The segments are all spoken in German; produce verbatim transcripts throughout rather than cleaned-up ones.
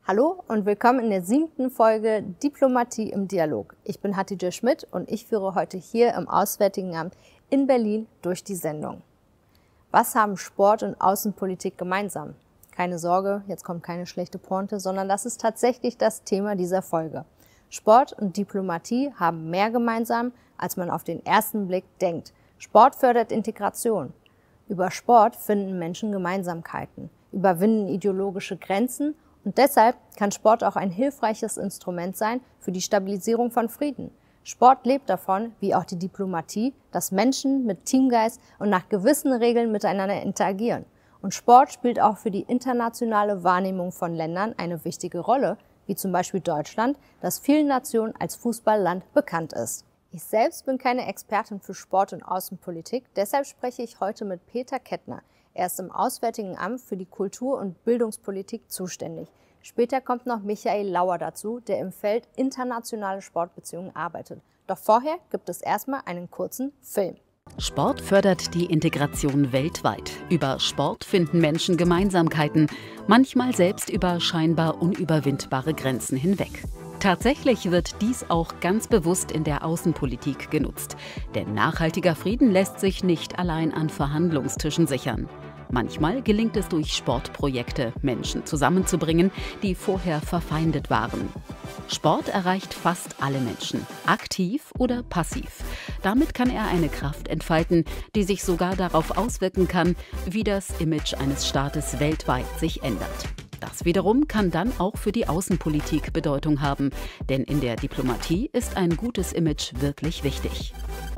Hallo und willkommen in der siebten Folge Diplomatie im Dialog. Ich bin Hatice Schmidt und ich führe heute hier im Auswärtigen Amt in Berlin durch die Sendung. Was haben Sport und Außenpolitik gemeinsam? Keine Sorge, jetzt kommt keine schlechte Pointe, sondern das ist tatsächlich das Thema dieser Folge. Sport und Diplomatie haben mehr gemeinsam, als man auf den ersten Blick denkt. Sport fördert Integration. Über Sport finden Menschen Gemeinsamkeiten, überwinden ideologische Grenzen und deshalb kann Sport auch ein hilfreiches Instrument sein für die Stabilisierung von Frieden. Sport lebt davon, wie auch die Diplomatie, dass Menschen mit Teamgeist und nach gewissen Regeln miteinander interagieren. Und Sport spielt auch für die internationale Wahrnehmung von Ländern eine wichtige Rolle, wie zum Beispiel Deutschland, das vielen Nationen als Fußballland bekannt ist. Ich selbst bin keine Expertin für Sport und Außenpolitik, deshalb spreche ich heute mit Peter Kettner. Er ist im Auswärtigen Amt für die Kultur- und Bildungspolitik zuständig. Später kommt noch Michael Lauer dazu, der im Feld internationale Sportbeziehungen arbeitet. Doch vorher gibt es erstmal einen kurzen Film. Sport fördert die Integration weltweit. Über Sport finden Menschen Gemeinsamkeiten, manchmal selbst über scheinbar unüberwindbare Grenzen hinweg. Tatsächlich wird dies auch ganz bewusst in der Außenpolitik genutzt. Denn nachhaltiger Frieden lässt sich nicht allein an Verhandlungstischen sichern. Manchmal gelingt es durch Sportprojekte, Menschen zusammenzubringen, die vorher verfeindet waren. Sport erreicht fast alle Menschen, aktiv oder passiv. Damit kann er eine Kraft entfalten, die sich sogar darauf auswirken kann, wie das Image eines Staates weltweit sich ändert. Das wiederum kann dann auch für die Außenpolitik Bedeutung haben, denn in der Diplomatie ist ein gutes Image wirklich wichtig.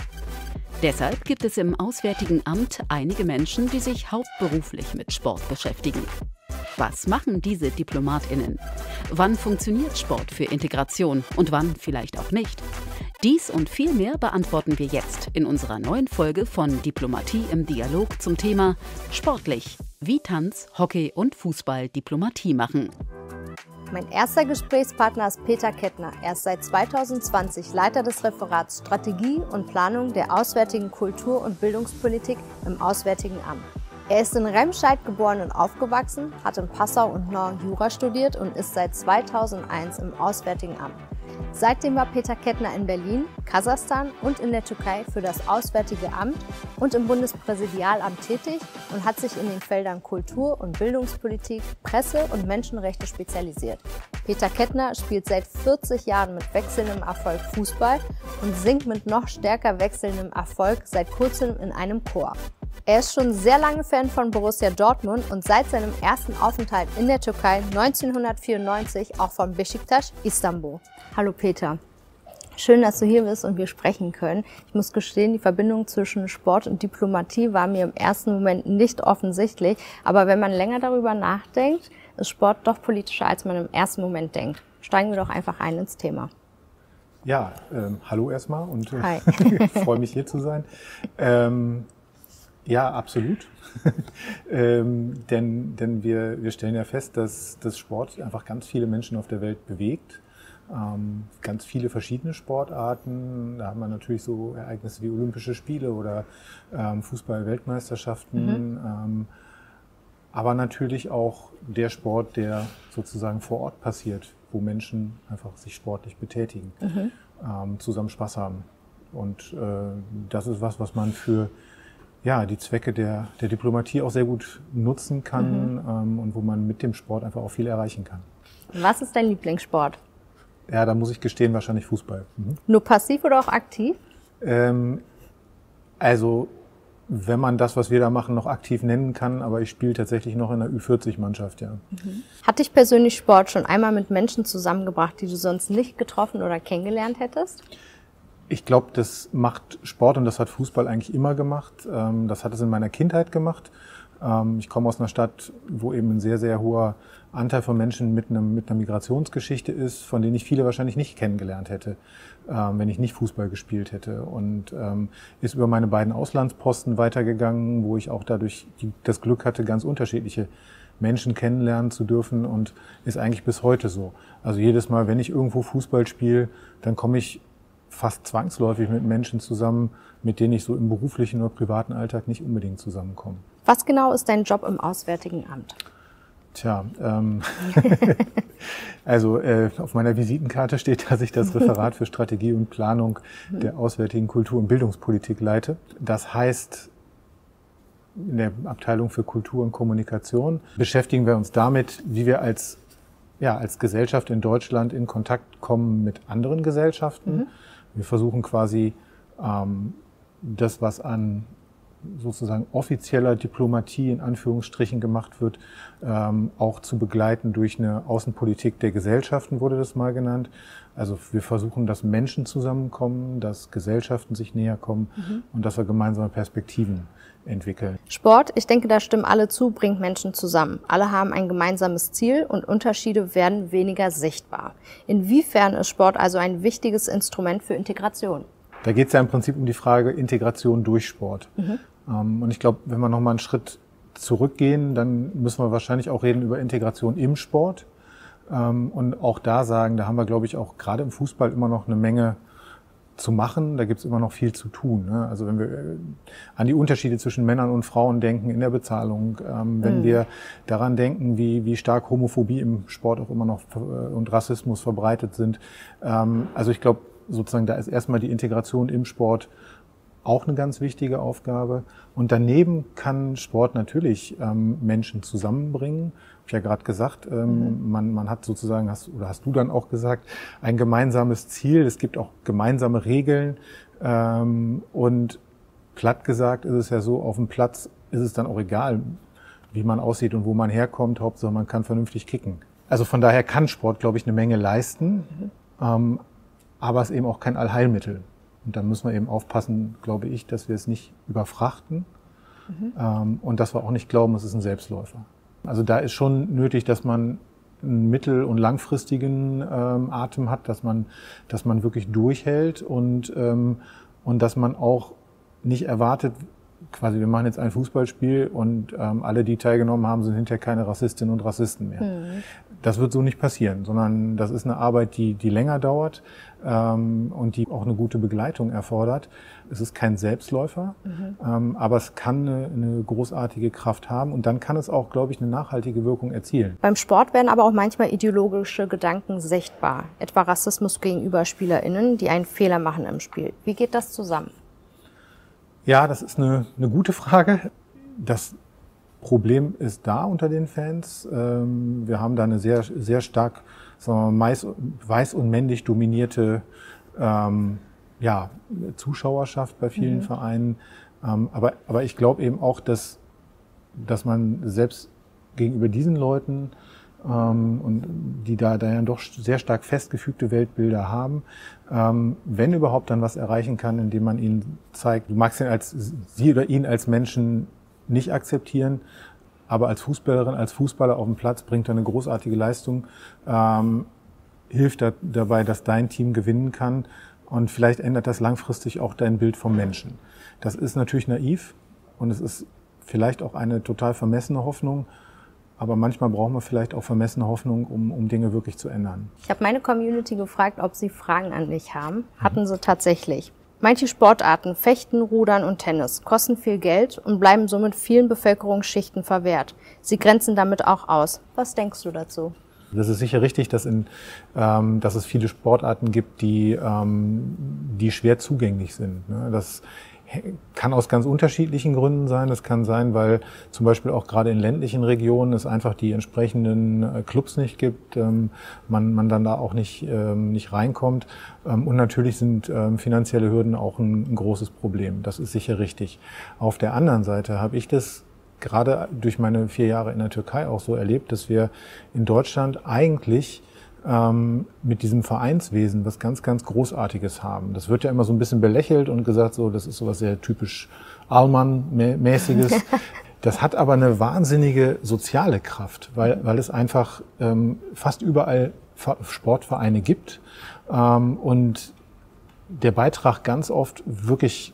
Deshalb gibt es im Auswärtigen Amt einige Menschen, die sich hauptberuflich mit Sport beschäftigen. Was machen diese DiplomatInnen? Wann funktioniert Sport für Integration und wann vielleicht auch nicht? Dies und viel mehr beantworten wir jetzt in unserer neuen Folge von Diplomatie im Dialog zum Thema Sportlich, wie Tanz, Hockey und Fußball Diplomatie machen. Mein erster Gesprächspartner ist Peter Kettner. Er ist seit zweitausendzwanzig Leiter des Referats Strategie und Planung der Auswärtigen Kultur- und Bildungspolitik im Auswärtigen Amt. Er ist in Remscheid geboren und aufgewachsen, hat in Passau und Nord Jura studiert und ist seit zweitausendeins im Auswärtigen Amt. Seitdem war Peter Kettner in Berlin, Kasachstan und in der Türkei für das Auswärtige Amt und im Bundespräsidialamt tätig und hat sich in den Feldern Kultur- und Bildungspolitik, Presse- und Menschenrechte spezialisiert. Peter Kettner spielt seit vierzig Jahren mit wechselndem Erfolg Fußball und singt mit noch stärker wechselndem Erfolg seit kurzem in einem Chor. Er ist schon sehr lange Fan von Borussia Dortmund und seit seinem ersten Aufenthalt in der Türkei neunzehnhundertvierundneunzig auch von Beşiktaş Istanbul. Hallo Peter, schön, dass du hier bist und wir sprechen können. Ich muss gestehen, die Verbindung zwischen Sport und Diplomatie war mir im ersten Moment nicht offensichtlich, aber wenn man länger darüber nachdenkt, ist Sport doch politischer, als man im ersten Moment denkt. Steigen wir doch einfach ein ins Thema. Ja, ähm, hallo erstmal und äh, Hi. ich freue mich hier zu sein. Ähm, Ja, absolut. ähm, denn denn wir, wir stellen ja fest, dass, dass Sport einfach ganz viele Menschen auf der Welt bewegt. Ähm, ganz viele verschiedene Sportarten. Da haben wir natürlich so Ereignisse wie Olympische Spiele oder ähm, Fußball-Weltmeisterschaften. Mhm. Ähm, aber natürlich auch der Sport, der sozusagen vor Ort passiert, wo Menschen einfach sich sportlich betätigen, Mhm. ähm, zusammen Spaß haben. Und äh, das ist was, was man für ja, die Zwecke der, der Diplomatie auch sehr gut nutzen kann, Mhm. ähm, und wo man mit dem Sport einfach auch viel erreichen kann. Was ist dein Lieblingssport? Ja, da muss ich gestehen, wahrscheinlich Fußball. Mhm. Nur passiv oder auch aktiv? Ähm, also, wenn man das, was wir da machen, noch aktiv nennen kann, aber ich spiele tatsächlich noch in der Ü vierzig Mannschaft, ja. Mhm. Hat dich persönlich Sport schon einmal mit Menschen zusammengebracht, die du sonst nicht getroffen oder kennengelernt hättest? Ich glaube, das macht Sport und das hat Fußball eigentlich immer gemacht. Das hat es in meiner Kindheit gemacht. Ich komme aus einer Stadt, wo eben ein sehr, sehr hoher Anteil von Menschen mit, einem, mit einer Migrationsgeschichte ist, von denen ich viele wahrscheinlich nicht kennengelernt hätte, wenn ich nicht Fußball gespielt hätte. Und ist über meine beiden Auslandsposten weitergegangen, wo ich auch dadurch die, das Glück hatte, ganz unterschiedliche Menschen kennenlernen zu dürfen und ist eigentlich bis heute so. Also jedes Mal, wenn ich irgendwo Fußball spiele, dann komme ich fast zwangsläufig mit Menschen zusammen, mit denen ich so im beruflichen oder privaten Alltag nicht unbedingt zusammenkomme. Was genau ist dein Job im Auswärtigen Amt? Tja, ähm, also äh, auf meiner Visitenkarte steht, dass ich das Referat für Strategie und Planung der auswärtigen Kultur- und Bildungspolitik leite. Das heißt, in der Abteilung für Kultur und Kommunikation beschäftigen wir uns damit, wie wir als, ja, als Gesellschaft in Deutschland in Kontakt kommen mit anderen Gesellschaften. Mhm. Wir versuchen quasi ähm, das, was an sozusagen offizieller Diplomatie in Anführungsstrichen gemacht wird, ähm, auch zu begleiten durch eine Außenpolitik der Gesellschaften, wurde das mal genannt. Also wir versuchen, dass Menschen zusammenkommen, dass Gesellschaften sich näher kommen mhm. und dass wir gemeinsame Perspektiven entwickeln. Sport, ich denke, da stimmen alle zu, bringt Menschen zusammen. Alle haben ein gemeinsames Ziel und Unterschiede werden weniger sichtbar. Inwiefern ist Sport also ein wichtiges Instrument für Integration? Da geht es ja im Prinzip um die Frage Integration durch Sport. Mhm. Ähm, und ich glaube, wenn wir noch mal einen Schritt zurückgehen, dann müssen wir wahrscheinlich auch reden über Integration im Sport. Ähm, und auch da sagen, da haben wir, glaube ich, auch gerade im Fußball immer noch eine Menge zu machen. Da gibt es immer noch viel zu tun. Ne? Also wenn wir an die Unterschiede zwischen Männern und Frauen denken in der Bezahlung, ähm, wenn mhm. wir daran denken, wie, wie stark Homophobie im Sport auch immer noch äh, und Rassismus verbreitet sind. Ähm, also ich glaube, sozusagen, da ist erstmal die Integration im Sport auch eine ganz wichtige Aufgabe. Und daneben kann Sport natürlich ähm, Menschen zusammenbringen. Habe ich ja gerade gesagt, ähm, mhm. man, man hat sozusagen, hast, oder hast du dann auch gesagt, ein gemeinsames Ziel. Es gibt auch gemeinsame Regeln. Ähm, und platt gesagt ist es ja so, auf dem Platz ist es dann auch egal, wie man aussieht und wo man herkommt. Hauptsache, man kann vernünftig kicken. Also von daher kann Sport, glaube ich, eine Menge leisten. Mhm. Ähm, aber es ist eben auch kein Allheilmittel. Und dann müssen wir eben aufpassen, glaube ich, dass wir es nicht überfrachten mhm. ähm, und dass wir auch nicht glauben, es ist ein Selbstläufer. Also da ist schon nötig, dass man einen mittel- und langfristigen ähm, Atem hat, dass man, dass man wirklich durchhält und, ähm, und dass man auch nicht erwartet, quasi wir machen jetzt ein Fußballspiel und ähm, alle, die teilgenommen haben, sind hinterher keine Rassistinnen und Rassisten mehr. Mhm. Das wird so nicht passieren, sondern das ist eine Arbeit, die, die länger dauert ähm, und die auch eine gute Begleitung erfordert. Es ist kein Selbstläufer, mhm. ähm, aber es kann eine, eine großartige Kraft haben und dann kann es auch, glaube ich, eine nachhaltige Wirkung erzielen. Beim Sport werden aber auch manchmal ideologische Gedanken sichtbar, etwa Rassismus gegenüber SpielerInnen, die einen Fehler machen im Spiel. Wie geht das zusammen? Ja, das ist eine, eine gute Frage. Das Problem ist da unter den Fans. Wir haben da eine sehr, sehr stark, sagen wir mal, weiß und männlich dominierte ähm, ja, Zuschauerschaft bei vielen mhm. Vereinen. Ähm, aber, aber ich glaube eben auch, dass, dass man selbst gegenüber diesen Leuten ähm, und die da, da ja doch sehr stark festgefügte Weltbilder haben, ähm, wenn überhaupt dann was erreichen kann, indem man ihnen zeigt, du magst ihn als, sie oder ihn als Menschen nicht akzeptieren, aber als Fußballerin, als Fußballer auf dem Platz bringt er eine großartige Leistung, ähm, hilft da, dabei, dass dein Team gewinnen kann und vielleicht ändert das langfristig auch dein Bild vom Menschen. Das ist natürlich naiv und es ist vielleicht auch eine total vermessene Hoffnung, aber manchmal brauchen wir vielleicht auch vermessene Hoffnung, um, um Dinge wirklich zu ändern. Ich habe meine Community gefragt, ob sie Fragen an mich haben. Hatten sie tatsächlich. Manche Sportarten, Fechten, Rudern und Tennis, kosten viel Geld und bleiben somit vielen Bevölkerungsschichten verwehrt. Sie grenzen damit auch aus. Was denkst du dazu? Das ist sicher richtig, dass, in, ähm, dass es viele Sportarten gibt, die, ähm, die schwer zugänglich sind. Ne? Das kann aus ganz unterschiedlichen Gründen sein. Das kann sein, weil zum Beispiel auch gerade in ländlichen Regionen es einfach die entsprechenden Clubs nicht gibt, ähm, man, man dann da auch nicht, ähm, nicht reinkommt. Ähm, und natürlich sind ähm, finanzielle Hürden auch ein, ein großes Problem. Das ist sicher richtig. Auf der anderen Seite habe ich das gerade durch meine vier Jahre in der Türkei auch so erlebt, dass wir in Deutschland eigentlich ähm, mit diesem Vereinswesen was ganz, ganz Großartiges haben. Das wird ja immer so ein bisschen belächelt und gesagt, so, das ist sowas sehr typisch Allmann-mäßiges. Das hat aber eine wahnsinnige soziale Kraft, weil, weil es einfach ähm, fast überall Sportvereine gibt ähm, und der Beitrag ganz oft wirklich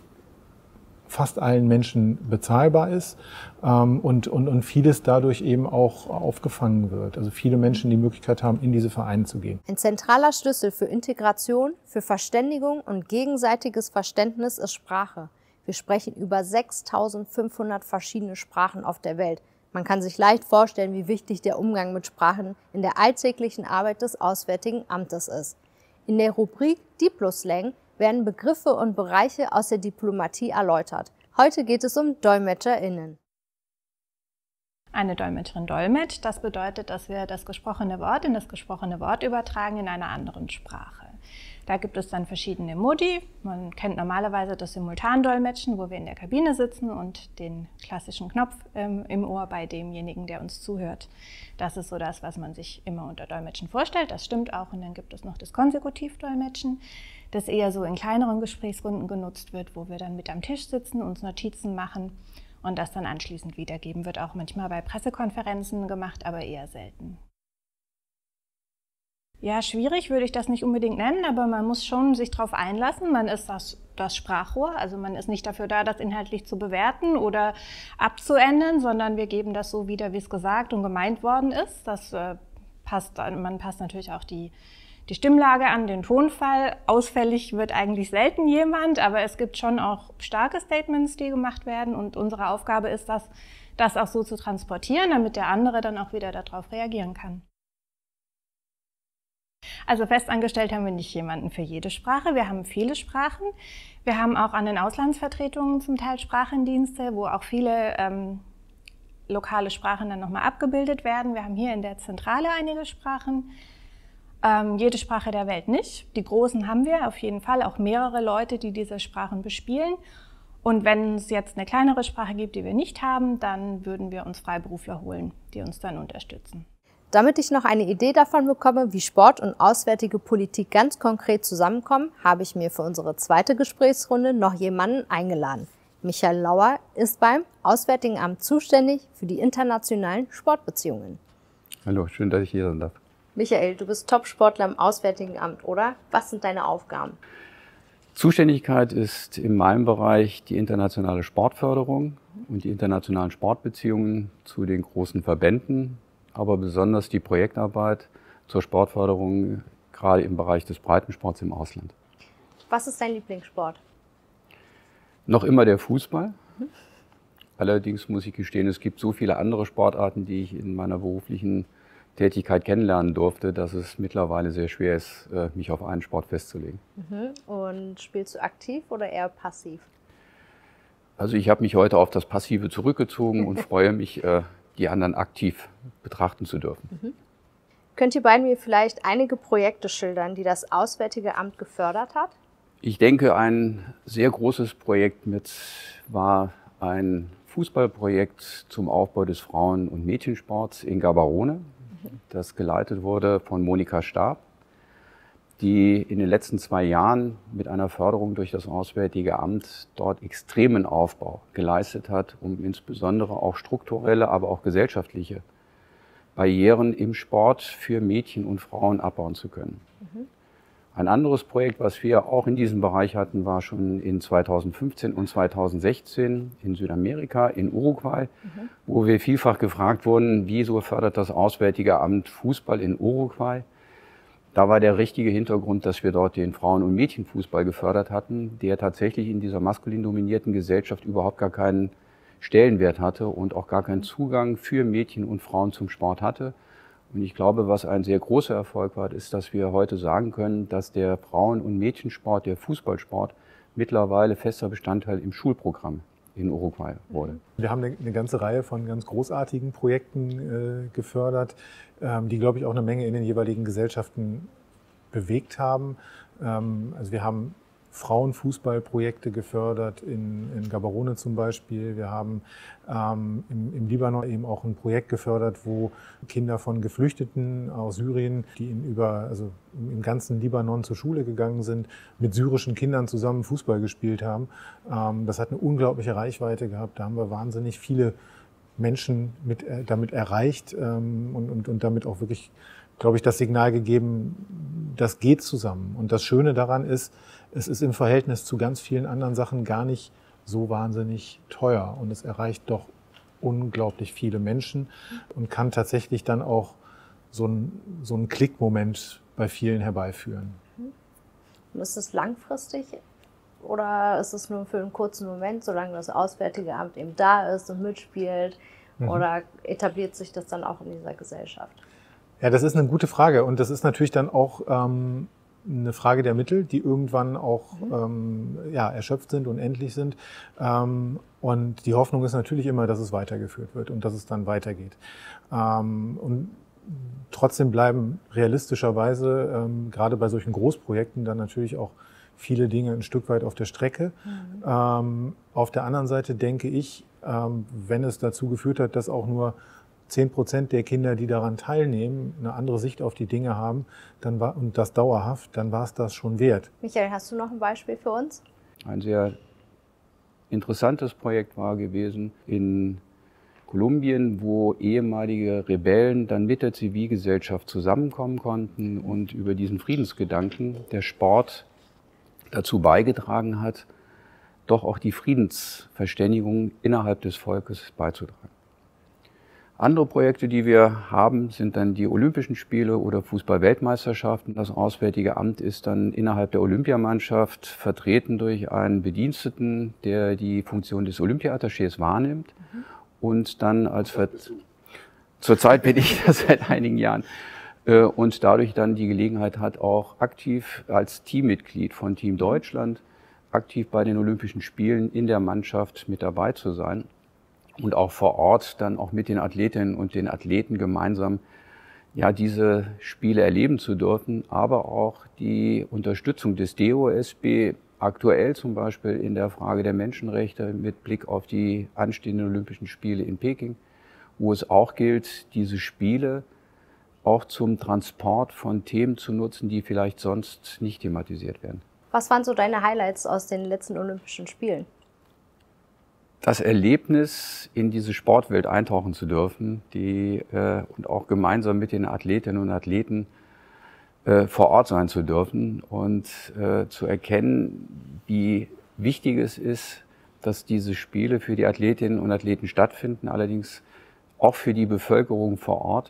fast allen Menschen bezahlbar ist ähm, und, und, und vieles dadurch eben auch aufgefangen wird. Also viele Menschen die Möglichkeit haben, in diese Vereine zu gehen. Ein zentraler Schlüssel für Integration, für Verständigung und gegenseitiges Verständnis ist Sprache. Wir sprechen über sechstausendfünfhundert verschiedene Sprachen auf der Welt. Man kann sich leicht vorstellen, wie wichtig der Umgang mit Sprachen in der alltäglichen Arbeit des Auswärtigen Amtes ist. In der Rubrik Diplo-Slang werden Begriffe und Bereiche aus der Diplomatie erläutert. Heute geht es um DolmetscherInnen. Eine Dolmetscherin dolmetscht, das bedeutet, dass wir das gesprochene Wort in das gesprochene Wort übertragen in einer anderen Sprache. Da gibt es dann verschiedene Modi. Man kennt normalerweise das Simultandolmetschen, wo wir in der Kabine sitzen und den klassischen Knopf ähm, im Ohr bei demjenigen, der uns zuhört. Das ist so das, was man sich immer unter Dolmetschen vorstellt. Das stimmt auch. Und dann gibt es noch das Konsekutivdolmetschen, das eher so in kleineren Gesprächsrunden genutzt wird, wo wir dann mit am Tisch sitzen, uns Notizen machen und das dann anschließend wiedergeben. Wird auch manchmal bei Pressekonferenzen gemacht, aber eher selten. Ja, schwierig würde ich das nicht unbedingt nennen, aber man muss schon sich darauf einlassen. Man ist das, das Sprachrohr, also man ist nicht dafür da, das inhaltlich zu bewerten oder abzuändern, sondern wir geben das so wieder, wie es gesagt und gemeint worden ist. Das äh, passt, man passt natürlich auch die, die Stimmlage an, den Tonfall. Ausfällig wird eigentlich selten jemand, aber es gibt schon auch starke Statements, die gemacht werden und unsere Aufgabe ist das, das auch so zu transportieren, damit der andere dann auch wieder darauf reagieren kann. Also festangestellt haben wir nicht jemanden für jede Sprache. Wir haben viele Sprachen. Wir haben auch an den Auslandsvertretungen zum Teil Sprachendienste, wo auch viele ähm, lokale Sprachen dann nochmal abgebildet werden. Wir haben hier in der Zentrale einige Sprachen. Ähm, jede Sprache der Welt nicht. Die großen haben wir auf jeden Fall, auch mehrere Leute, die diese Sprachen bespielen. Und wenn es jetzt eine kleinere Sprache gibt, die wir nicht haben, dann würden wir uns Freiberufler holen, die uns dann unterstützen. Damit ich noch eine Idee davon bekomme, wie Sport und auswärtige Politik ganz konkret zusammenkommen, habe ich mir für unsere zweite Gesprächsrunde noch jemanden eingeladen. Michael Lauer ist beim Auswärtigen Amt zuständig für die internationalen Sportbeziehungen. Hallo, schön, dass ich hier sein darf. Michael, du bist Top-Sportler im Auswärtigen Amt, oder? Was sind deine Aufgaben? Zuständigkeit ist in meinem Bereich die internationale Sportförderung und die internationalen Sportbeziehungen zu den großen Verbänden, aber besonders die Projektarbeit zur Sportförderung, gerade im Bereich des Breitensports im Ausland. Was ist dein Lieblingssport? Noch immer der Fußball. Mhm. Allerdings muss ich gestehen, es gibt so viele andere Sportarten, die ich in meiner beruflichen Tätigkeit kennenlernen durfte, dass es mittlerweile sehr schwer ist, mich auf einen Sport festzulegen. Mhm. Und spielst du aktiv oder eher passiv? Also ich habe mich heute auf das Passive zurückgezogen und freue mich, die anderen aktiv betrachten zu dürfen. Mhm. Könnt ihr beiden mir vielleicht einige Projekte schildern, die das Auswärtige Amt gefördert hat? Ich denke, ein sehr großes Projekt mit war ein Fußballprojekt zum Aufbau des Frauen- und Mädchensports in Gaborone, mhm. das geleitet wurde von Monika Stab, die in den letzten zwei Jahren mit einer Förderung durch das Auswärtige Amt dort extremen Aufbau geleistet hat, um insbesondere auch strukturelle, aber auch gesellschaftliche Barrieren im Sport für Mädchen und Frauen abbauen zu können. Mhm. Ein anderes Projekt, was wir auch in diesem Bereich hatten, war schon in zweitausendfünfzehn und zweitausendsechzehn in Südamerika, in Uruguay, mhm. wo wir vielfach gefragt wurden, wieso fördert das Auswärtige Amt Fußball in Uruguay? Da war der richtige Hintergrund, dass wir dort den Frauen- und Mädchenfußball gefördert hatten, der tatsächlich in dieser maskulin dominierten Gesellschaft überhaupt gar keinen Stellenwert hatte und auch gar keinen Zugang für Mädchen und Frauen zum Sport hatte. Und ich glaube, was ein sehr großer Erfolg war, ist, dass wir heute sagen können, dass der Frauen- und Mädchensport, der Fußballsport, mittlerweile fester Bestandteil im Schulprogramm in Uruguay wurde. Wir haben eine ganze Reihe von ganz großartigen Projekten äh, gefördert, ähm, die, glaube ich, auch eine Menge in den jeweiligen Gesellschaften bewegt haben. Ähm, also wir haben Frauenfußballprojekte gefördert, in, in Gaborone zum Beispiel. Wir haben ähm, im, im Libanon eben auch ein Projekt gefördert, wo Kinder von Geflüchteten aus Syrien, die in über, also im ganzen Libanon zur Schule gegangen sind, mit syrischen Kindern zusammen Fußball gespielt haben. Ähm, das hat eine unglaubliche Reichweite gehabt. Da haben wir wahnsinnig viele Menschen mit, äh, damit erreicht ähm, und, und, und damit auch wirklich, glaube ich, das Signal gegeben, das geht zusammen. Und das Schöne daran ist, es ist im Verhältnis zu ganz vielen anderen Sachen gar nicht so wahnsinnig teuer. Und es erreicht doch unglaublich viele Menschen und kann tatsächlich dann auch so ein, so einen Klickmoment bei vielen herbeiführen. Und ist es langfristig oder ist es nur für einen kurzen Moment, solange das Auswärtige Amt eben da ist und mitspielt? Mhm. Oder etabliert sich das dann auch in dieser Gesellschaft? Ja, das ist eine gute Frage. Und das ist natürlich dann auch ähm, eine Frage der Mittel, die irgendwann auch mhm. ähm, ja, erschöpft sind und endlich sind. Ähm, und die Hoffnung ist natürlich immer, dass es weitergeführt wird und dass es dann weitergeht. Ähm, und trotzdem bleiben realistischerweise ähm, gerade bei solchen Großprojekten dann natürlich auch viele Dinge ein Stück weit auf der Strecke. Mhm. Ähm, auf der anderen Seite denke ich, ähm, wenn es dazu geführt hat, dass auch nur zehn Prozent der Kinder, die daran teilnehmen, eine andere Sicht auf die Dinge haben, dann war, und das dauerhaft, dann war es das schon wert. Michael, hast du noch ein Beispiel für uns? Ein sehr interessantes Projekt war gewesen in Kolumbien, wo ehemalige Rebellen dann mit der Zivilgesellschaft zusammenkommen konnten und über diesen Friedensgedanken der Sport dazu beigetragen hat, doch auch die Friedensverständigung innerhalb des Volkes beizutragen. Andere Projekte, die wir haben, sind dann die Olympischen Spiele oder Fußball-Weltmeisterschaften. Das Auswärtige Amt ist dann innerhalb der Olympiamannschaft vertreten durch einen Bediensteten, der die Funktion des Olympia-Attachés wahrnimmt. Mhm. Und dann als Ver zurzeit bin ich das seit einigen Jahren äh, und dadurch dann die Gelegenheit hat, auch aktiv als Teammitglied von Team Deutschland aktiv bei den Olympischen Spielen in der Mannschaft mit dabei zu sein und auch vor Ort dann auch mit den Athletinnen und den Athleten gemeinsam ja diese Spiele erleben zu dürfen, aber auch die Unterstützung des D O S B aktuell zum Beispiel in der Frage der Menschenrechte mit Blick auf die anstehenden Olympischen Spiele in Peking, wo es auch gilt, diese Spiele auch zum Transport von Themen zu nutzen, die vielleicht sonst nicht thematisiert werden. Was waren so deine Highlights aus den letzten Olympischen Spielen? Das Erlebnis, in diese Sportwelt eintauchen zu dürfen, die äh, und auch gemeinsam mit den Athletinnen und Athleten äh, vor Ort sein zu dürfen und äh, zu erkennen, wie wichtig es ist, dass diese Spiele für die Athletinnen und Athleten stattfinden, allerdings auch für die Bevölkerung vor Ort.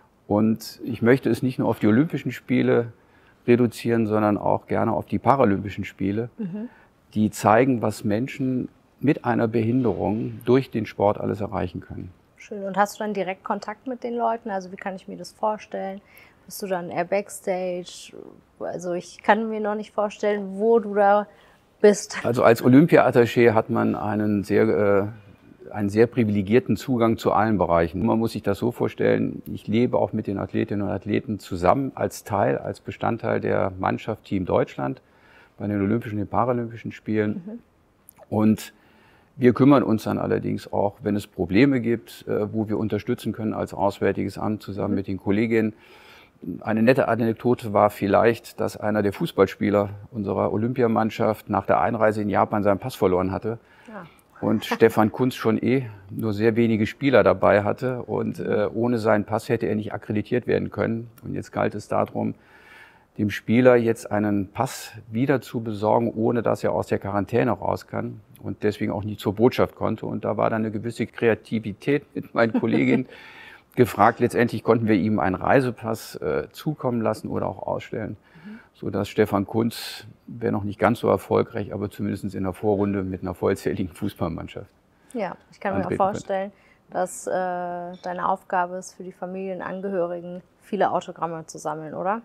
Und ich möchte es nicht nur auf die Olympischen Spiele reduzieren, sondern auch gerne auf die Paralympischen Spiele, mhm. die zeigen, was Menschen mit einer Behinderung durch den Sport alles erreichen können. Schön. Und hast du dann direkt Kontakt mit den Leuten? Also wie kann ich mir das vorstellen? Bist du dann eher Backstage? Also ich kann mir noch nicht vorstellen, wo du da bist. Also als Olympia-Attaché hat man einen sehr, äh, einen sehr privilegierten Zugang zu allen Bereichen. Man muss sich das so vorstellen, ich lebe auch mit den Athletinnen und Athleten zusammen als Teil, als Bestandteil der Mannschaft Team Deutschland bei den Olympischen und Paralympischen Spielen. Mhm. Und wir kümmern uns dann allerdings auch, wenn es Probleme gibt, wo wir unterstützen können als Auswärtiges Amt zusammen mhm. mit den Kolleginnen. Eine nette Anekdote war vielleicht, dass einer der Fußballspieler unserer Olympiamannschaft nach der Einreise in Japan seinen Pass verloren hatte. Ja. Und Stefan Kuntz schon eh nur sehr wenige Spieler dabei hatte. Und äh, ohne seinen Pass hätte er nicht akkreditiert werden können. Und jetzt galt es darum, dem Spieler jetzt einen Pass wieder zu besorgen, ohne dass er aus der Quarantäne raus kann und deswegen auch nicht zur Botschaft konnte. Und da war dann eine gewisse Kreativität mit meinen Kolleginnen gefragt. Letztendlich konnten wir ihm einen Reisepass äh, zukommen lassen oder auch ausstellen, mhm. sodass Stefan Kuntz, wäre noch nicht ganz so erfolgreich, aber zumindest in der Vorrunde mit einer vollzähligen Fußballmannschaft. Ja, ich kann mir auch vorstellen, könnte. dass äh, deine Aufgabe ist, für die Familienangehörigen viele Autogramme zu sammeln, oder?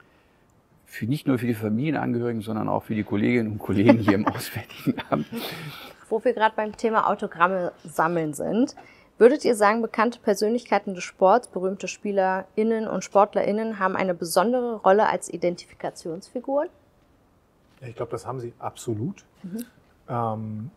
Für, nicht nur für die Familienangehörigen, sondern auch für die Kolleginnen und Kollegen hier im Auswärtigen Amt. Wo wir gerade beim Thema Autogramme sammeln sind, würdet ihr sagen, bekannte Persönlichkeiten des Sports, berühmte SpielerInnen und SportlerInnen haben eine besondere Rolle als Identifikationsfiguren? Ja, ich glaube, das haben sie absolut. Mhm. Ähm,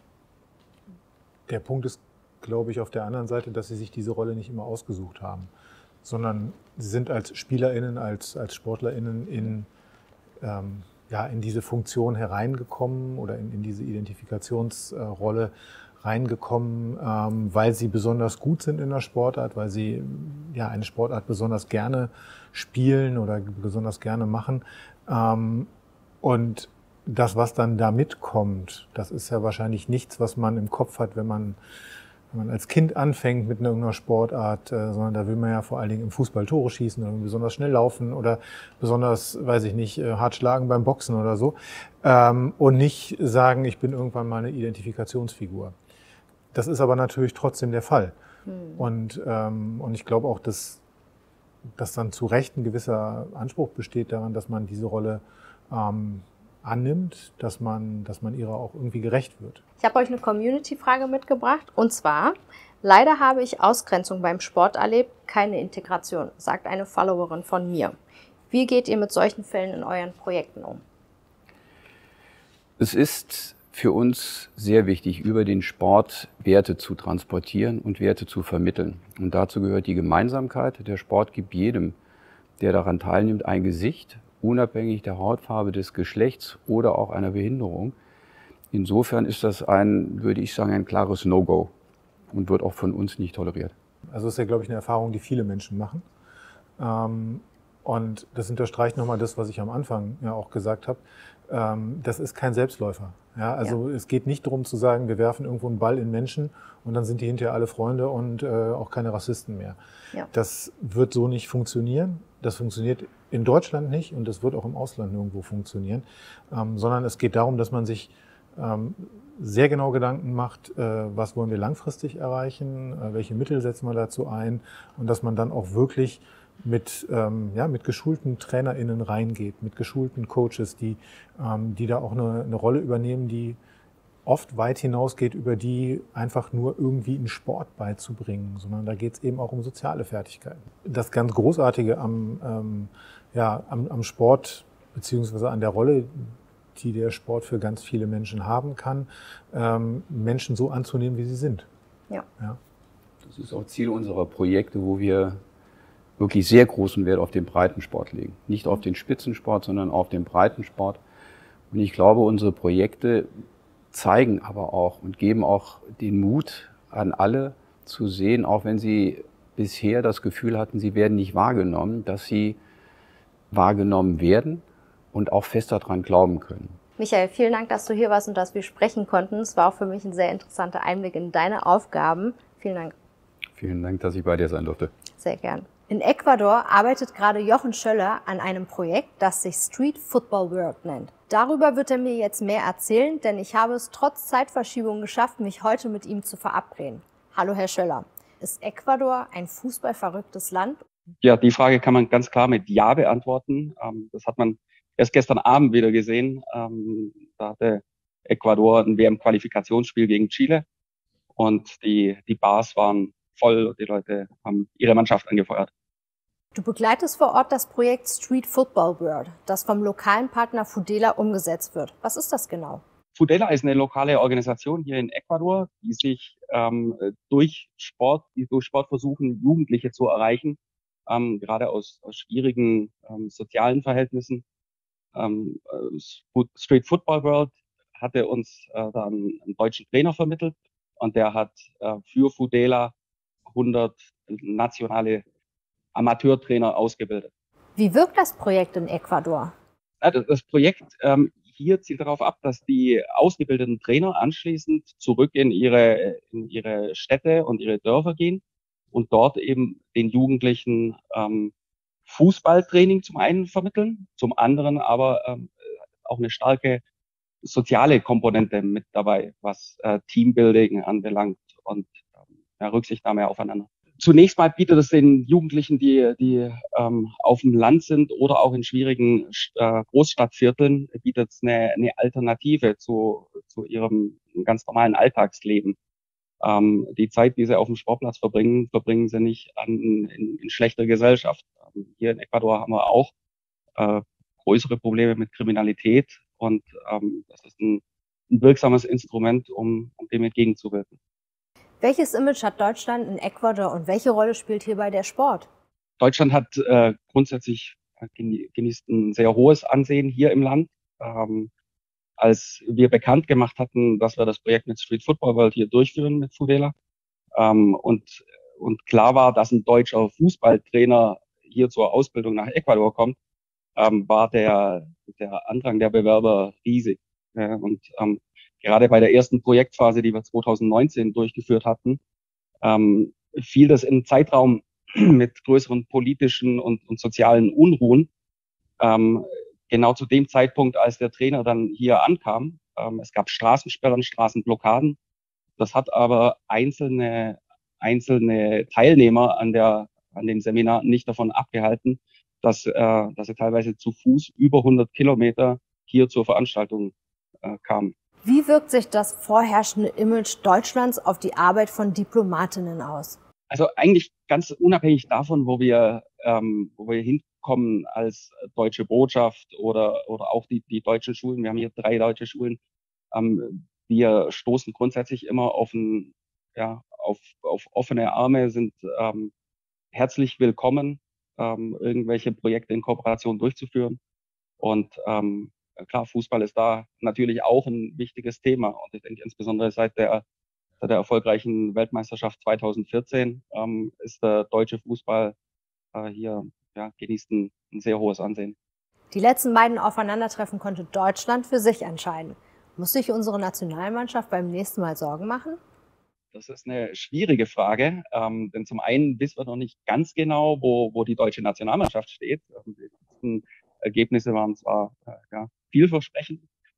der Punkt ist, glaube ich, auf der anderen Seite, dass sie sich diese Rolle nicht immer ausgesucht haben, sondern sie sind als SpielerInnen, als, als SportlerInnen in, ähm, ja, in diese Funktion hereingekommen oder in, in diese Identifikationsrolle reingekommen, ähm, weil sie besonders gut sind in der Sportart, weil sie ja eine Sportart besonders gerne spielen oder besonders gerne machen. Ähm, und das, was dann da mitkommt, das ist ja wahrscheinlich nichts, was man im Kopf hat, wenn man wenn man als Kind anfängt mit irgendeiner Sportart, äh, sondern da will man ja vor allen Dingen im Fußball Tore schießen oder besonders schnell laufen oder besonders, weiß ich nicht, äh, hart schlagen beim Boxen oder so. Ähm, und nicht sagen, ich bin irgendwann mal eine Identifikationsfigur. Das ist aber natürlich trotzdem der Fall. Hm. Und, ähm, und ich glaube auch, dass, dass dann zu Recht ein gewisser Anspruch besteht daran, dass man diese Rolle ähm, annimmt, dass man, dass man ihrer auch irgendwie gerecht wird. Ich habe euch eine Community-Frage mitgebracht, und zwar: Leider habe ich Ausgrenzung beim Sport erlebt, keine Integration, sagt eine Followerin von mir. Wie geht ihr mit solchen Fällen in euren Projekten um? Es ist für uns sehr wichtig, über den Sport Werte zu transportieren und Werte zu vermitteln. Und dazu gehört die Gemeinsamkeit. Der Sport gibt jedem, der daran teilnimmt, ein Gesicht, unabhängig der Hautfarbe, des Geschlechts oder auch einer Behinderung. Insofern ist das ein, würde ich sagen, ein klares No-Go und wird auch von uns nicht toleriert. Also das ist ja, glaube ich, eine Erfahrung, die viele Menschen machen. Ähm, und das unterstreicht nochmal das, was ich am Anfang ja auch gesagt habe. Ähm, das ist kein Selbstläufer. Ja, also ja. Es geht nicht darum zu sagen, wir werfen irgendwo einen Ball in Menschen und dann sind die hinterher alle Freunde und äh, auch keine Rassisten mehr. Ja. Das wird so nicht funktionieren. Das funktioniert in Deutschland nicht und das wird auch im Ausland nirgendwo funktionieren. Ähm, sondern es geht darum, dass man sich ähm, sehr genau Gedanken macht, äh, was wollen wir langfristig erreichen, äh, welche Mittel setzen wir dazu ein und dass man dann auch wirklich mit, ähm, ja, mit geschulten TrainerInnen reingeht, mit geschulten Coaches, die, ähm, die da auch eine, eine Rolle übernehmen, die oft weit hinausgeht über die einfach nur irgendwie einen Sport beizubringen, sondern da geht es eben auch um soziale Fertigkeiten. Das ganz Großartige am, ähm, ja, am, am Sport beziehungsweise an der Rolle, die der Sport für ganz viele Menschen haben kann, ähm, Menschen so anzunehmen, wie sie sind. Ja. Ja. Das ist auch Ziel unserer Projekte, wo wir wirklich sehr großen Wert auf den Breitensport legen. Nicht auf den Spitzensport, sondern auf den Breitensport. Und ich glaube, unsere Projekte zeigen aber auch und geben auch den Mut an alle zu sehen, auch wenn sie bisher das Gefühl hatten, sie werden nicht wahrgenommen, dass sie wahrgenommen werden und auch fest daran glauben können. Michael, vielen Dank, dass du hier warst und dass wir sprechen konnten. Es war auch für mich ein sehr interessanter Einblick in deine Aufgaben. Vielen Dank. Vielen Dank, dass ich bei dir sein durfte. Sehr gern. In Ecuador arbeitet gerade Jochen Schöller an einem Projekt, das sich Street Football World nennt. Darüber wird er mir jetzt mehr erzählen, denn ich habe es trotz Zeitverschiebung geschafft, mich heute mit ihm zu verabreden. Hallo Herr Schöller, ist Ecuador ein fußballverrücktes Land? Ja, die Frage kann man ganz klar mit Ja beantworten. Das hat man erst gestern Abend wieder gesehen. Da hatte Ecuador ein W M-Qualifikationsspiel gegen Chile und die, die Bars waren voll und die Leute haben ihre Mannschaft angefeuert. Du begleitest vor Ort das Projekt Street Football World, das vom lokalen Partner Fudela umgesetzt wird. Was ist das genau? Fudela ist eine lokale Organisation hier in Ecuador, die sich ähm, durch Sport, die durch Sport versuchen, Jugendliche zu erreichen, ähm, gerade aus, aus schwierigen ähm, sozialen Verhältnissen. Ähm, Street Football World hatte uns äh, dann einen deutschen Trainer vermittelt und der hat äh, für Fudela hundert nationale Amateurtrainer ausgebildet. Wie wirkt das Projekt in Ecuador? Ja, das, das Projekt ähm, hier zielt darauf ab, dass die ausgebildeten Trainer anschließend zurück in ihre, in ihre Städte und ihre Dörfer gehen und dort eben den Jugendlichen ähm, Fußballtraining zum einen vermitteln, zum anderen aber ähm, auch eine starke soziale Komponente mit dabei, was äh, Teambuilding anbelangt und ähm, ja, Rücksichtnahme aufeinander. Zunächst mal bietet es den Jugendlichen, die, die ähm, auf dem Land sind oder auch in schwierigen äh, Großstadtvierteln, bietet es eine, eine Alternative zu, zu ihrem ganz normalen Alltagsleben. Ähm, die Zeit, die sie auf dem Sportplatz verbringen, verbringen sie nicht an, in, in schlechter Gesellschaft. Ähm, hier in Ecuador haben wir auch äh, größere Probleme mit Kriminalität und ähm, das ist ein, ein wirksames Instrument, um, um dem entgegenzuwirken. Welches Image hat Deutschland in Ecuador und welche Rolle spielt hierbei der Sport? Deutschland hat äh, grundsätzlich äh, genießt ein sehr hohes Ansehen hier im Land. Ähm, als wir bekannt gemacht hatten, dass wir das Projekt mit Street Football World hier durchführen mit Fudela ähm, und, und klar war, dass ein deutscher Fußballtrainer hier zur Ausbildung nach Ecuador kommt, ähm, war der, der Andrang der Bewerber riesig. Ja, und ähm, gerade bei der ersten Projektphase, die wir zwanzig neunzehn durchgeführt hatten, ähm, fiel das in einen Zeitraum mit größeren politischen und, und sozialen Unruhen. Ähm, genau zu dem Zeitpunkt, als der Trainer dann hier ankam. Ähm, es gab Straßensperren, Straßenblockaden. Das hat aber einzelne einzelne Teilnehmer an der an dem Seminar nicht davon abgehalten, dass, äh, dass sie teilweise zu Fuß über hundert Kilometer hier zur Veranstaltung äh, kamen. Wie wirkt sich das vorherrschende Image Deutschlands auf die Arbeit von Diplomatinnen aus? Also eigentlich ganz unabhängig davon, wo wir, ähm, wo wir hinkommen als deutsche Botschaft oder, oder auch die, die deutschen Schulen. Wir haben hier drei deutsche Schulen. Ähm, wir stoßen grundsätzlich immer auf, ein, ja, auf, auf offene Arme, sind ähm, herzlich willkommen, ähm, irgendwelche Projekte in Kooperation durchzuführen. Und ähm, klar, Fußball ist da natürlich auch ein wichtiges Thema. Und ich denke insbesondere seit der, seit der erfolgreichen Weltmeisterschaft zweitausendvierzehn ähm, ist der deutsche Fußball äh, hier, ja, genießt ein, ein sehr hohes Ansehen. Die letzten beiden Aufeinandertreffen konnte Deutschland für sich entscheiden. Muss sich unsere Nationalmannschaft beim nächsten Mal Sorgen machen? Das ist eine schwierige Frage, ähm, denn zum einen wissen wir noch nicht ganz genau, wo, wo die deutsche Nationalmannschaft steht. Die letzten Ergebnisse waren zwar äh, ja, vielversprechend,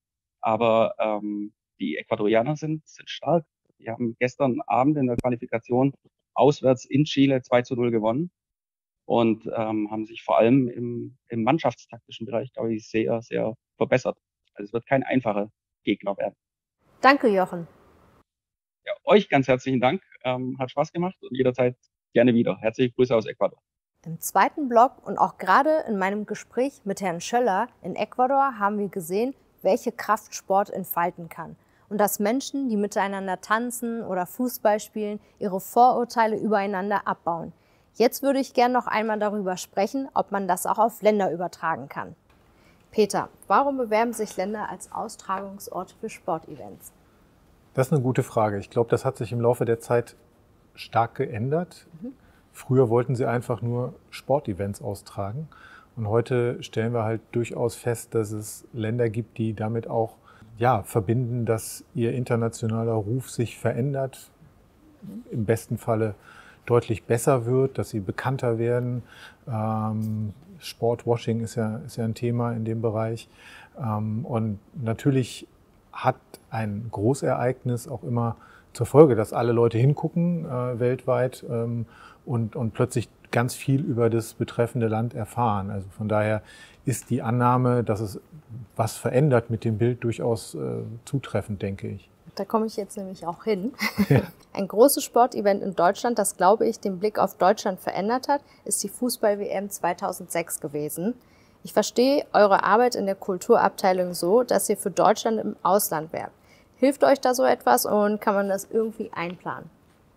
aber ähm, die Ecuadorianer sind, sind stark. Die haben gestern Abend in der Qualifikation auswärts in Chile zwei zu null gewonnen und ähm, haben sich vor allem im, im mannschaftstaktischen Bereich, glaube ich, sehr, sehr verbessert. Also es wird kein einfacher Gegner werden. Danke, Jochen. Ja, euch ganz herzlichen Dank. Ähm, hat Spaß gemacht und jederzeit gerne wieder. Herzliche Grüße aus Ecuador. Im zweiten Blog und auch gerade in meinem Gespräch mit Herrn Schöller in Ecuador haben wir gesehen, welche Kraft Sport entfalten kann. Und dass Menschen, die miteinander tanzen oder Fußball spielen, ihre Vorurteile übereinander abbauen. Jetzt würde ich gerne noch einmal darüber sprechen, ob man das auch auf Länder übertragen kann. Peter, warum bewerben sich Länder als Austragungsort für Sportevents? Das ist eine gute Frage. Ich glaube, das hat sich im Laufe der Zeit stark geändert. Mhm. Früher wollten sie einfach nur Sportevents austragen. Und heute stellen wir halt durchaus fest, dass es Länder gibt, die damit auch ja, verbinden, dass ihr internationaler Ruf sich verändert, im besten Falle deutlich besser wird, dass sie bekannter werden. Ähm, Sportwashing ist ja, ist ja ein Thema in dem Bereich. Ähm, und natürlich hat ein Großereignis auch immer zur Folge, dass alle Leute hingucken äh, weltweit ähm, und, und plötzlich ganz viel über das betreffende Land erfahren. Also von daher ist die Annahme, dass es was verändert mit dem Bild, durchaus äh, zutreffend, denke ich. Da komme ich jetzt nämlich auch hin. Ja. Ein großes Sportevent in Deutschland, das, glaube ich, den Blick auf Deutschland verändert hat, ist die Fußball-W M zweitausendsechs gewesen. Ich verstehe eure Arbeit in der Kulturabteilung so, dass ihr für Deutschland im Ausland werbt. Hilft euch da so etwas und kann man das irgendwie einplanen?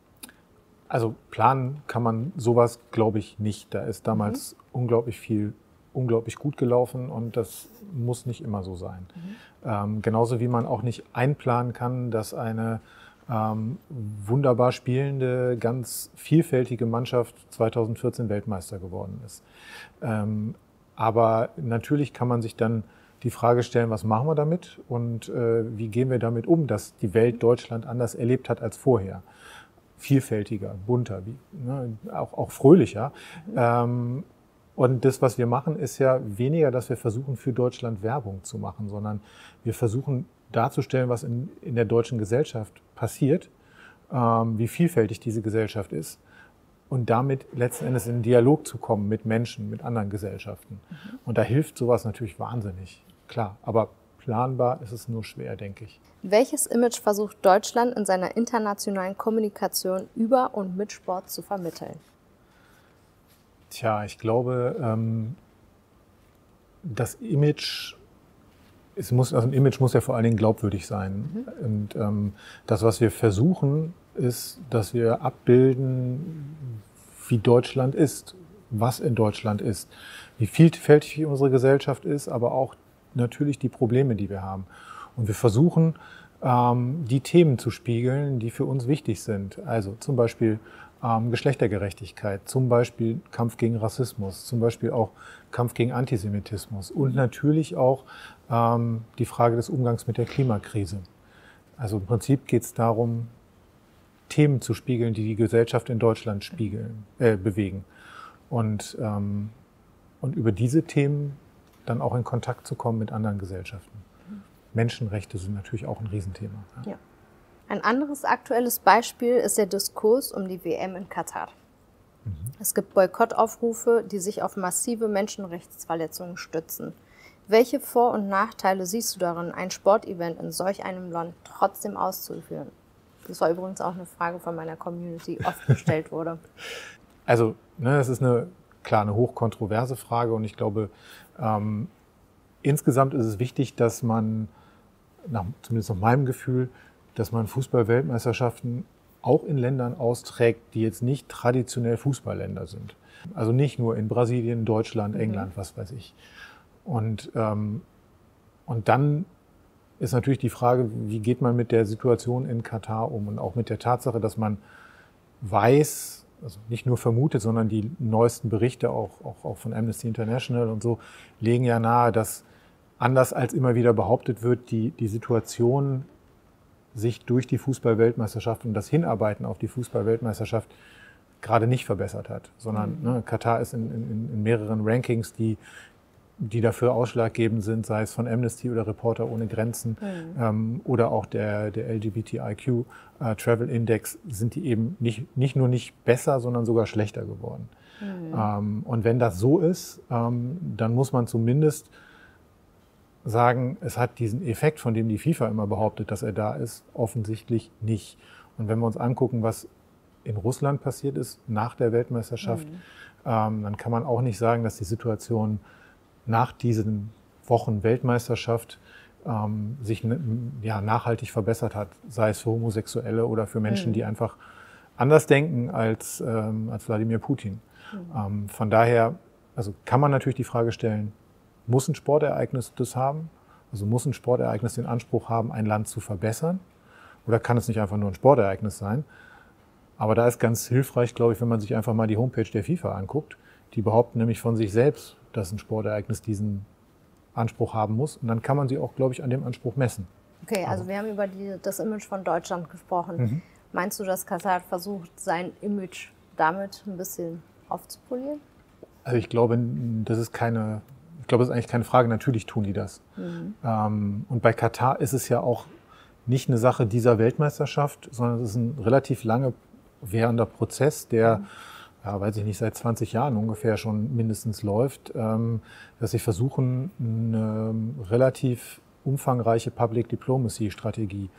Also planen kann man sowas, glaube ich, nicht. Da ist damals mhm. unglaublich viel, unglaublich gut gelaufen und das muss nicht immer so sein. Mhm. Ähm, genauso wie man auch nicht einplanen kann, dass eine ähm, wunderbar spielende, ganz vielfältige Mannschaft zweitausendvierzehn Weltmeister geworden ist. Ähm, Aber natürlich kann man sich dann die Frage stellen, was machen wir damit und äh, wie gehen wir damit um, dass die Welt Deutschland anders erlebt hat als vorher. Vielfältiger, bunter, wie, ne, auch, auch fröhlicher. Mhm. Ähm, und das, was wir machen, ist ja weniger, dass wir versuchen, für Deutschland Werbung zu machen, sondern wir versuchen darzustellen, was in, in der deutschen Gesellschaft passiert, ähm, wie vielfältig diese Gesellschaft ist. Und damit letzten Endes in Dialog zu kommen mit Menschen, mit anderen Gesellschaften. Mhm. Und da hilft sowas natürlich wahnsinnig, klar. Aber planbar ist es nur schwer, denke ich. Welches Image versucht Deutschland in seiner internationalen Kommunikation über und mit Sport zu vermitteln? Tja, ich glaube, ähm, das Image, es muss, also ein Image muss ja vor allen Dingen glaubwürdig sein. Mhm. Und ähm, das, was wir versuchen, ist, dass wir abbilden, wie Deutschland ist, was in Deutschland ist, wie vielfältig unsere Gesellschaft ist, aber auch natürlich die Probleme, die wir haben. Und wir versuchen, ähm, die Themen zu spiegeln, die für uns wichtig sind. Also zum Beispiel ähm, Geschlechtergerechtigkeit, zum Beispiel Kampf gegen Rassismus, zum Beispiel auch Kampf gegen Antisemitismus und natürlich auch ähm, die Frage des Umgangs mit der Klimakrise. Also im Prinzip geht es darum, Themen zu spiegeln, die die Gesellschaft in Deutschland spiegeln, äh, bewegen. Und, ähm, und über diese Themen dann auch in Kontakt zu kommen mit anderen Gesellschaften. Menschenrechte sind natürlich auch ein Riesenthema. Ja. Ja. Ein anderes aktuelles Beispiel ist der Diskurs um die W M in Katar. Mhm. Es gibt Boykottaufrufe, die sich auf massive Menschenrechtsverletzungen stützen. Welche Vor- und Nachteile siehst du darin, ein Sportevent in solch einem Land trotzdem auszuführen? Das war übrigens auch eine Frage von meiner Community, die oft gestellt wurde. Also, ne, das ist eine, klar, eine hochkontroverse Frage und ich glaube, ähm, insgesamt ist es wichtig, dass man, nach, zumindest nach meinem Gefühl, dass man Fußball-Weltmeisterschaften auch in Ländern austrägt, die jetzt nicht traditionell Fußballländer sind. Also nicht nur in Brasilien, Deutschland, England, mhm. was weiß ich. Und, ähm, und dann ist natürlich die Frage, wie geht man mit der Situation in Katar um und auch mit der Tatsache, dass man weiß, also nicht nur vermutet, sondern die neuesten Berichte auch, auch, auch von Amnesty International und so legen ja nahe, dass anders als immer wieder behauptet wird, die, die Situation sich durch die Fußball-Weltmeisterschaft und das Hinarbeiten auf die Fußball-Weltmeisterschaft gerade nicht verbessert hat, sondern mhm. ne, Katar ist in, in, in mehreren Rankings, die, die dafür ausschlaggebend sind, sei es von Amnesty oder Reporter ohne Grenzen mhm. ähm, oder auch der, der L G B T I Q äh, Travel Index, sind die eben nicht, nicht nur nicht besser, sondern sogar schlechter geworden. Mhm. Ähm, und wenn das so ist, ähm, dann muss man zumindest sagen, es hat diesen Effekt, von dem die FIFA immer behauptet, dass er da ist, offensichtlich nicht. Und wenn wir uns angucken, was in Russland passiert ist nach der Weltmeisterschaft, mhm. ähm, dann kann man auch nicht sagen, dass die Situation nach diesen Wochen Weltmeisterschaft ähm, sich ja, nachhaltig verbessert hat, sei es für Homosexuelle oder für Menschen, mhm. die einfach anders denken als, ähm, als Wladimir Putin. Mhm. Ähm, von daher, also kann man natürlich die Frage stellen, muss ein Sportereignis das haben? Also muss ein Sportereignis den Anspruch haben, ein Land zu verbessern? Oder kann es nicht einfach nur ein Sportereignis sein? Aber da ist ganz hilfreich, glaube ich, wenn man sich einfach mal die Homepage der FIFA anguckt. Die behaupten nämlich von sich selbst, dass ein Sportereignis diesen Anspruch haben muss. Und dann kann man sie auch, glaube ich, an dem Anspruch messen. Okay, also Aber. wir haben über die, das Image von Deutschland gesprochen. Mhm. Meinst du, dass Katar versucht, sein Image damit ein bisschen aufzupolieren? Also ich glaube, das ist keine... Ich glaube, das ist eigentlich keine Frage. Natürlich tun die das. Mhm. Ähm, und bei Katar ist es ja auch nicht eine Sache dieser Weltmeisterschaft, sondern es ist ein relativ lange währender Prozess, der, mhm. ja, weiß ich nicht, seit zwanzig Jahren ungefähr schon mindestens läuft, ähm, dass sie versuchen, eine relativ umfangreiche Public Diplomacy Strategie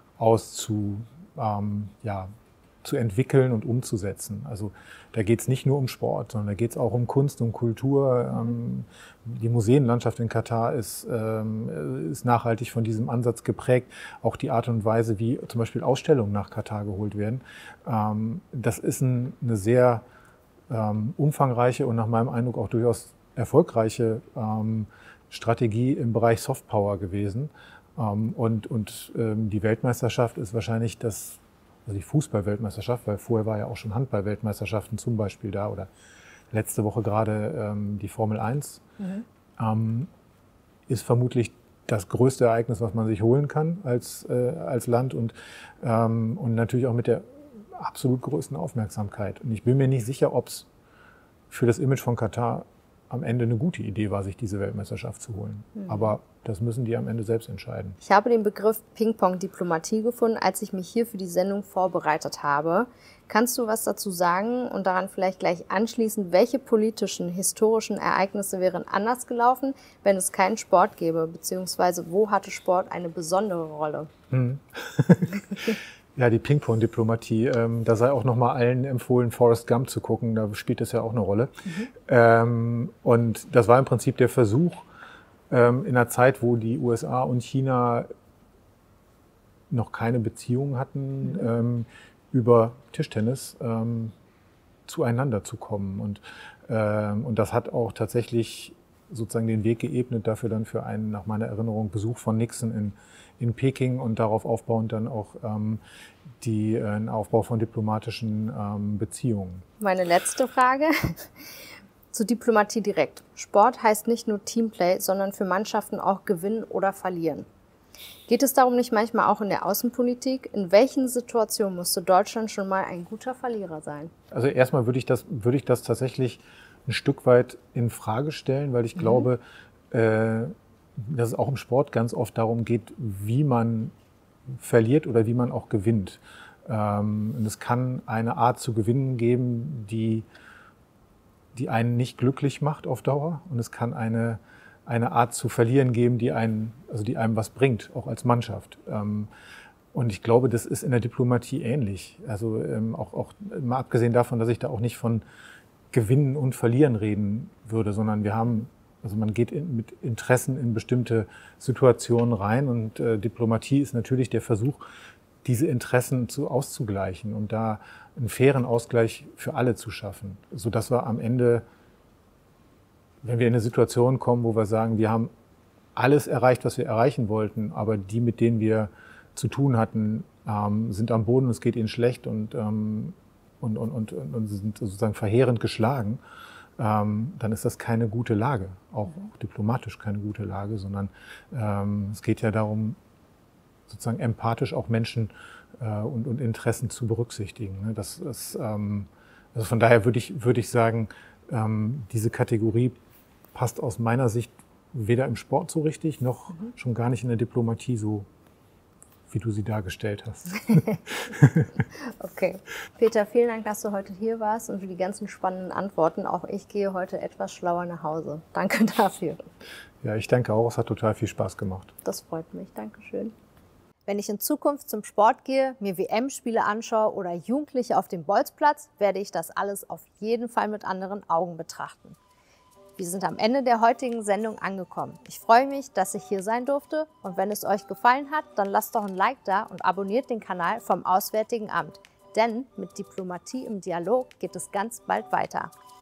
auszu, ähm, ja, zu entwickeln und umzusetzen. Also da geht es nicht nur um Sport, sondern da geht es auch um Kunst, um Kultur. Ähm, die Museenlandschaft in Katar ist, ähm, ist nachhaltig von diesem Ansatz geprägt. Auch die Art und Weise, wie zum Beispiel Ausstellungen nach Katar geholt werden. Ähm, das ist ein, eine sehr ähm, umfangreiche und nach meinem Eindruck auch durchaus erfolgreiche ähm, Strategie im Bereich Softpower gewesen. Ähm, und und ähm, die Weltmeisterschaft ist wahrscheinlich das Also die Fußball-Weltmeisterschaft, weil vorher war ja auch schon Handball-Weltmeisterschaften zum Beispiel da oder letzte Woche gerade ähm, die Formel eins, mhm. ähm, ist vermutlich das größte Ereignis, was man sich holen kann als, äh, als Land und, ähm, und natürlich auch mit der absolut größten Aufmerksamkeit. Und ich bin mir nicht sicher, ob es für das Image von Katar am Ende eine gute Idee war, sich diese Weltmeisterschaft zu holen. Mhm. Aber das müssen die am Ende selbst entscheiden. Ich habe den Begriff Ping-Pong-Diplomatie gefunden, als ich mich hier für die Sendung vorbereitet habe. Kannst du was dazu sagen und daran vielleicht gleich anschließen, welche politischen, historischen Ereignisse wären anders gelaufen, wenn es keinen Sport gäbe? Beziehungsweise wo hatte Sport eine besondere Rolle? Mhm. Ja, die Ping-Pong-Diplomatie. Ähm, da sei auch nochmal allen empfohlen, Forrest Gump zu gucken. Da spielt das ja auch eine Rolle. Mhm. Ähm, und das war im Prinzip der Versuch, ähm, in einer Zeit, wo die U S A und China noch keine Beziehungen hatten, mhm. ähm, über Tischtennis ähm, zueinander zu kommen. Und, ähm, und das hat auch tatsächlich sozusagen den Weg geebnet dafür dann für einen, nach meiner Erinnerung, Besuch von Nixon in in Peking und darauf aufbauend dann auch ähm, die, äh, einen Aufbau von diplomatischen ähm, Beziehungen. Meine letzte Frage zur Diplomatie direkt. Sport heißt nicht nur Teamplay, sondern für Mannschaften auch gewinnen oder verlieren. Geht es darum nicht manchmal auch in der Außenpolitik? In welchen Situationen musste Deutschland schon mal ein guter Verlierer sein? Also erstmal würde ich das, würde ich das tatsächlich ein Stück weit in Frage stellen, weil ich mhm. glaube, äh, dass es auch im Sport ganz oft darum geht, wie man verliert oder wie man auch gewinnt. Ähm, und es kann eine Art zu gewinnen geben, die, die einen nicht glücklich macht auf Dauer. Und es kann eine, eine Art zu verlieren geben, die, einen, also die einem was bringt, auch als Mannschaft. Ähm, und ich glaube, das ist in der Diplomatie ähnlich. Also ähm, auch, auch mal abgesehen davon, dass ich da auch nicht von Gewinnen und Verlieren reden würde, sondern wir haben, also man geht in, mit Interessen in bestimmte Situationen rein und äh, Diplomatie ist natürlich der Versuch, diese Interessen zu auszugleichen und da einen fairen Ausgleich für alle zu schaffen, sodass wir am Ende, wenn wir in eine Situation kommen, wo wir sagen, wir haben alles erreicht, was wir erreichen wollten, aber die, mit denen wir zu tun hatten, ähm, sind am Boden, es geht ihnen schlecht und, ähm, und, und, und, und sind sozusagen verheerend geschlagen, ähm, dann ist das keine gute Lage, auch, auch diplomatisch keine gute Lage, sondern ähm, es geht ja darum, sozusagen empathisch auch Menschen äh, und, und Interessen zu berücksichtigen. Ne? Das ist, ähm, also von daher würde ich, würde ich sagen, ähm, diese Kategorie passt aus meiner Sicht weder im Sport so richtig, noch mhm. schon gar nicht in der Diplomatie so, wie du sie dargestellt hast. Okay. Peter, vielen Dank, dass du heute hier warst und für die ganzen spannenden Antworten. Auch ich gehe heute etwas schlauer nach Hause. Danke dafür. Ja, ich danke auch. Es hat total viel Spaß gemacht. Das freut mich. Dankeschön. Wenn ich in Zukunft zum Sport gehe, mir W M-Spiele anschaue oder Jugendliche auf dem Bolzplatz, werde ich das alles auf jeden Fall mit anderen Augen betrachten. Wir sind am Ende der heutigen Sendung angekommen. Ich freue mich, dass ich hier sein durfte und wenn es euch gefallen hat, dann lasst doch ein Like da und abonniert den Kanal vom Auswärtigen Amt. Denn mit Diplomatie im Dialog geht es ganz bald weiter.